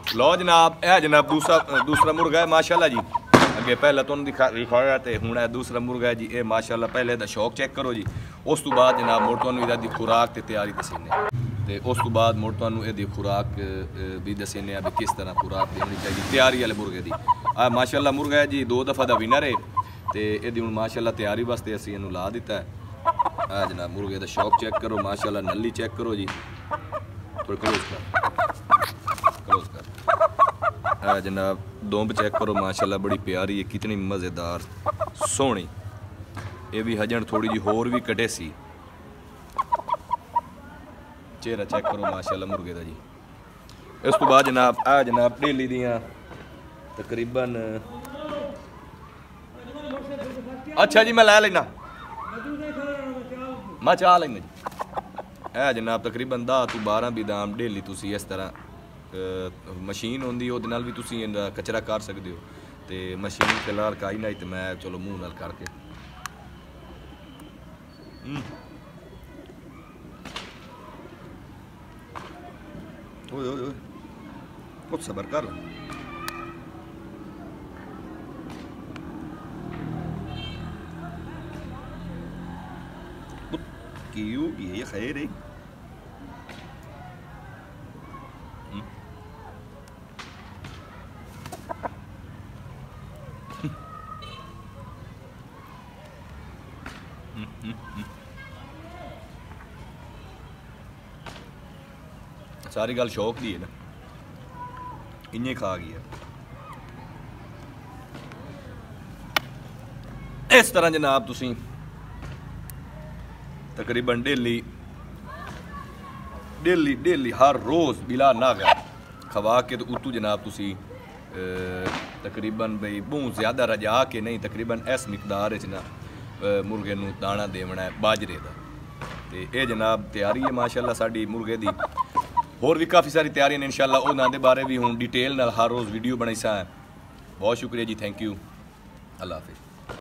लो जनाब, यह जनाब दूसरा मुर्गा है माशाल्लाह जी। अगे पहले तो दिखाया तो हूँ दूसरा मुर्गा है जी। ये माशाल्लाह पहले तो शौक चेक करो जी। उस तो बाद जनाब मुड़ तुहानू इहदी खुराक ते तैयारी दसीने ते उस तो बाद मुड़ तुहानू इहदी खुराक भी दसीने भी किस तरह खुराक देनी चाहिए तैयारी वाले मुर्गे की। आ माशाल्लाह मुर्गा है जी 2 दफ़ा का विनर है तो यदि हूँ माशाल्लाह तैयारी वास्ते असीं इहनू ला दिता है। आ जनाब मुर्गे का शौक चेक करो माशाल्लाह, नली चेक करो जी, थोड़ी क्लोज कर। जनाब दोंब चेक करो माशाल्लाह, बड़ी प्यारी है, कितनी मज़ेदार सोहनी। ये भी हजन थोड़ी जी होर भी कटे सी। चेहरा चेक करो माशाल्लाह मुर्गे का जी। इस तो बाद जनाब आ जनाब डेली दियाँ तकरीबन, अच्छा जी मैं लै लेना, मैं चाह लेना जी। है जनाब तकरीबन 10 तो 12 बिदाम डेली तुसी इस तरह मशीन होंदी उहदे नाल भी तुसी कचरा कर सकते हो। तो मशीन फिलहाल काई नहीं तो मैं चलो मूँह नाल करके कुछ सबर कर। क्यों ये खैर है। सारी गल शौक दी है ना, इन्ने खा गई है। इस तरह जनाब तुसी तकरीबन डेली हर रोज़ बिला नागा खवा के तो उतू जनाब तुसी तकरीबन बई बहुत ज़्यादा रजा के नहीं, तकरीबन इस मिकदार ना मुर्गे नू दाना देवना है बाजरे का। तो ये जनाब तैयारी है माशाल्लाह साड़ी मुर्गे दी। होर भी काफ़ी सारी तैयारियां ने इंशाल्लाह, उन्हां दे बारे भी हूँ डिटेल नाल हर रोज़ वीडियो बनाई सा है। बहुत शुक्रिया जी, थैंक यू, अल्लाह हाफिज़।